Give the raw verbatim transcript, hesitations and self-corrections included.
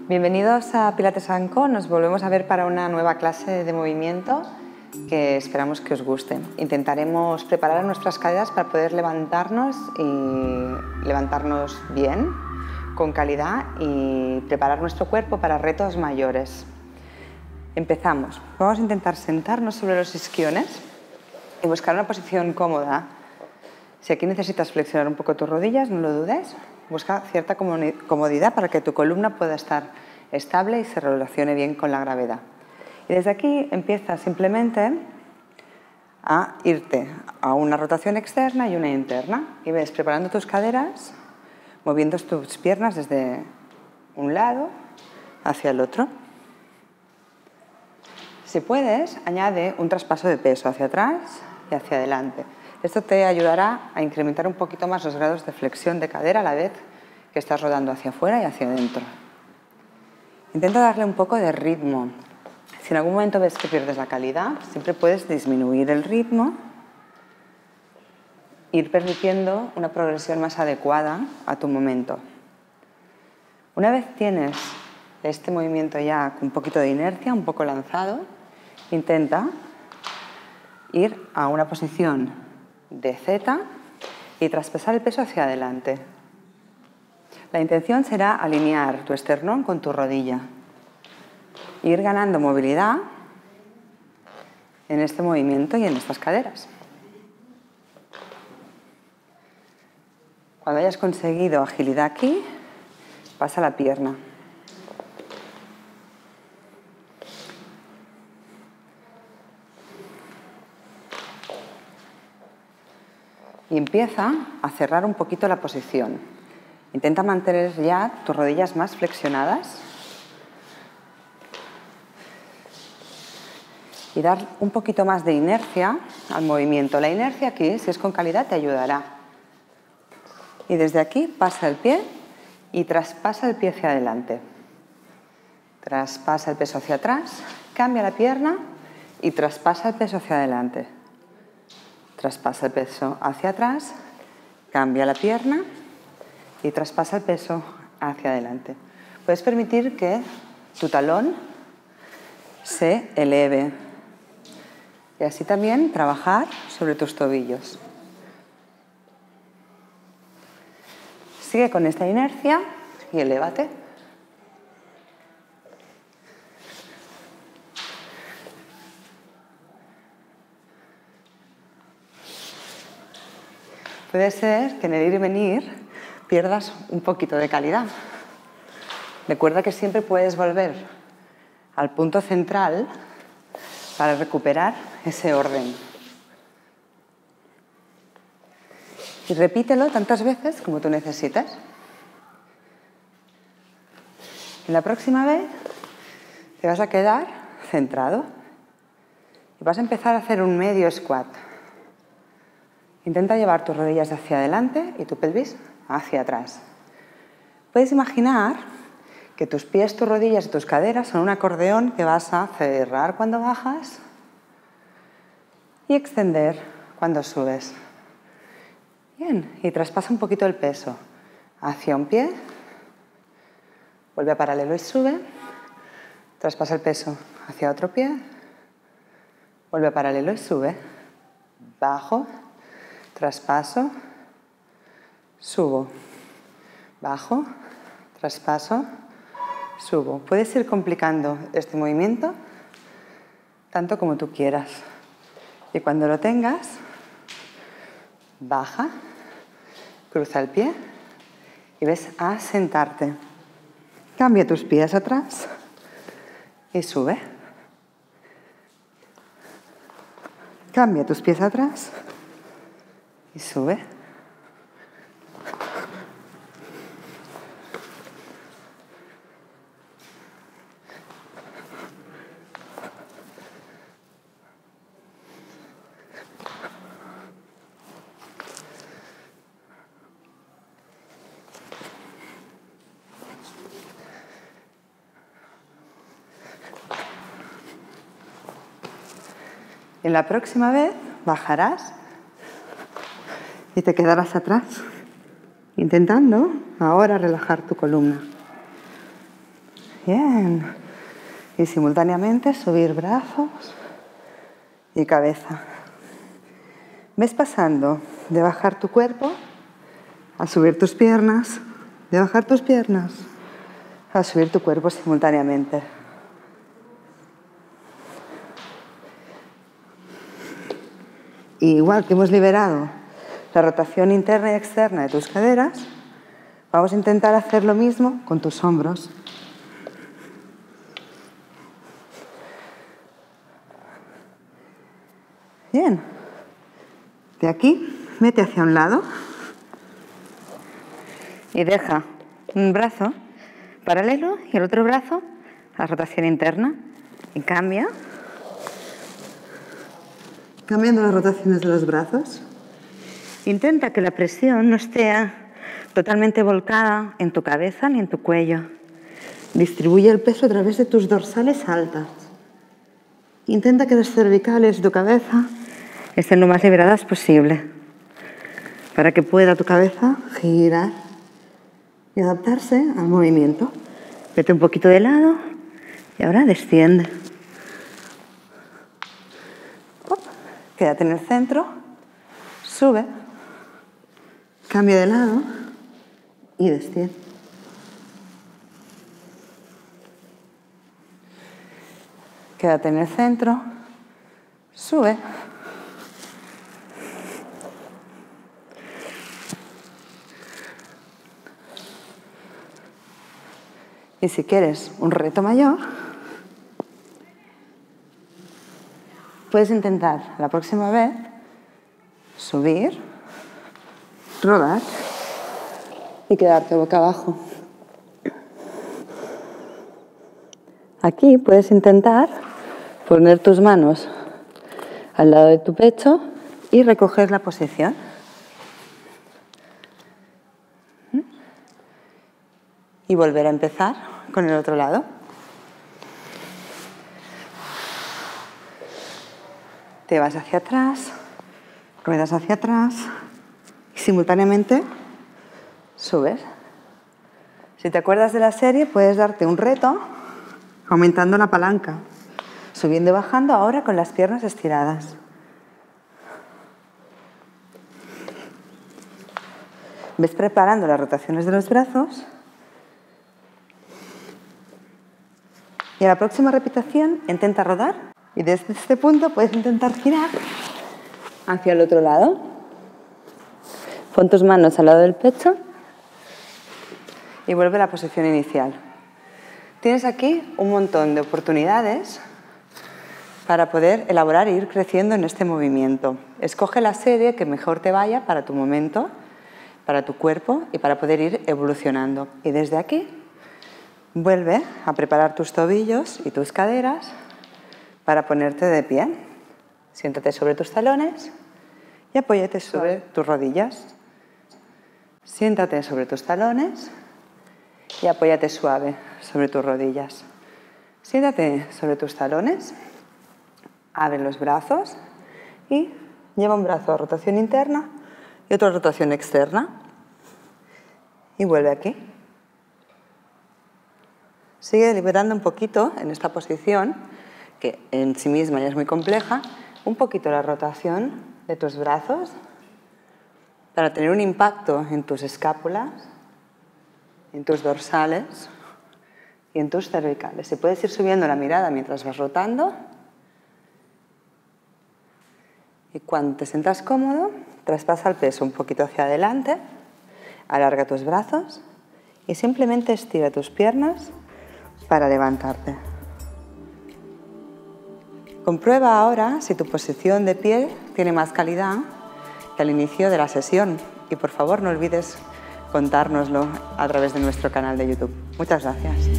Bienvenidos a Pilates and Co. Nos volvemos a ver para una nueva clase de movimiento que esperamos que os guste. Intentaremos preparar nuestras caderas para poder levantarnos y levantarnos bien, con calidad y preparar nuestro cuerpo para retos mayores. Empezamos. Vamos a intentar sentarnos sobre los isquiones y buscar una posición cómoda. Si aquí necesitas flexionar un poco tus rodillas, no lo dudes. Busca cierta comodidad para que tu columna pueda estar estable y se relacione bien con la gravedad. Y desde aquí empieza simplemente a irte a una rotación externa y una interna. Y ves preparando tus caderas, moviendo tus piernas desde un lado hacia el otro. Si puedes, añade un traspaso de peso hacia atrás y hacia adelante. Esto te ayudará a incrementar un poquito más los grados de flexión de cadera a la vez que estás rodando hacia afuera y hacia adentro. Intenta darle un poco de ritmo. Si en algún momento ves que pierdes la calidad, siempre puedes disminuir el ritmo, ir permitiendo una progresión más adecuada a tu momento. Una vez tienes este movimiento ya con un poquito de inercia, un poco lanzado, intenta ir a una posición de Z y traspasar el peso hacia adelante. La intención será alinear tu esternón con tu rodilla. Ir ganando movilidad en este movimiento y en estas caderas. Cuando hayas conseguido agilidad aquí, pasa la pierna. Y empieza a cerrar un poquito la posición. Intenta mantener ya tus rodillas más flexionadas y dar un poquito más de inercia al movimiento. La inercia aquí, si es con calidad, te ayudará. Y desde aquí pasa el pie y traspasa el pie hacia adelante. Traspasa el peso hacia atrás, cambia la pierna y traspasa el peso hacia adelante. Traspasa el peso hacia atrás, cambia la pierna y traspasa el peso hacia adelante. Puedes permitir que tu talón se eleve y así también trabajar sobre tus tobillos. Sigue con esta inercia y elévate. Puede ser que en el ir y venir pierdas un poquito de calidad. Recuerda que siempre puedes volver al punto central para recuperar ese orden. Y repítelo tantas veces como tú necesites. Y la próxima vez te vas a quedar centrado y vas a empezar a hacer un medio squat. Intenta llevar tus rodillas hacia adelante y tu pelvis hacia atrás. Puedes imaginar que tus pies, tus rodillas y tus caderas son un acordeón que vas a cerrar cuando bajas y extender cuando subes. Bien, y traspasa un poquito el peso hacia un pie, vuelve a paralelo y sube, traspasa el peso hacia otro pie, vuelve a paralelo y sube, bajo, traspaso, subo, bajo, traspaso, subo. Puedes ir complicando este movimiento tanto como tú quieras. Y cuando lo tengas, baja, cruza el pie y ves a sentarte. Cambia tus pies atrás y sube. Cambia tus pies atrás y sube. Y la próxima vez bajarás y te quedarás atrás, intentando ahora relajar tu columna. Bien. Y simultáneamente subir brazos y cabeza. Ves pasando de bajar tu cuerpo a subir tus piernas, de bajar tus piernas a subir tu cuerpo simultáneamente. Y igual que hemos liberado la rotación interna y externa de tus caderas, vamos a intentar hacer lo mismo con tus hombros. Bien. De aquí, mete hacia un lado y deja un brazo paralelo y el otro brazo a la rotación interna. Y cambia. Cambiando las rotaciones de los brazos. Intenta que la presión no esté totalmente volcada en tu cabeza ni en tu cuello. Distribuye el peso a través de tus dorsales altas. Intenta que las cervicales de tu cabeza estén lo más liberadas posible para que pueda tu cabeza girar y adaptarse al movimiento. Vete un poquito de lado y ahora desciende. Pop. Quédate en el centro, sube, cambia de lado y desciende. Quédate en el centro, sube. Y si quieres un reto mayor, puedes intentar la próxima vez subir, rodar y quedarte boca abajo. Aquí puedes intentar poner tus manos al lado de tu pecho y recoger la posición. Y volver a empezar con el otro lado. Te vas hacia atrás, ruedas hacia atrás y simultáneamente subes. Si te acuerdas de la serie, puedes darte un reto aumentando la palanca, subiendo y bajando ahora con las piernas estiradas. Ves preparando las rotaciones de los brazos. Y a la próxima repetición intenta rodar y desde este punto puedes intentar girar hacia el otro lado. Pon tus manos al lado del pecho y vuelve a la posición inicial. Tienes aquí un montón de oportunidades para poder elaborar e ir creciendo en este movimiento. Escoge la serie que mejor te vaya para tu momento, para tu cuerpo y para poder ir evolucionando. Y desde aquí vuelve a preparar tus tobillos y tus caderas para ponerte de pie. Siéntate sobre tus talones y apóyate sobre tus rodillas. Siéntate sobre tus talones y apóyate suave sobre tus rodillas. Siéntate sobre tus talones, abre los brazos y lleva un brazo a rotación interna y otro a rotación externa. Y vuelve aquí. Sigue liberando un poquito en esta posición, que en sí misma ya es muy compleja, un poquito la rotación de tus brazos para tener un impacto en tus escápulas, en tus dorsales y en tus cervicales. Y puedes ir subiendo la mirada mientras vas rotando. Y cuando te sientas cómodo, traspasa el peso un poquito hacia adelante, alarga tus brazos y simplemente estira tus piernas para levantarte. Comprueba ahora si tu posición de pie tiene más calidad que al inicio de la sesión y por favor no olvides contárnoslo a través de nuestro canal de YouTube. Muchas gracias.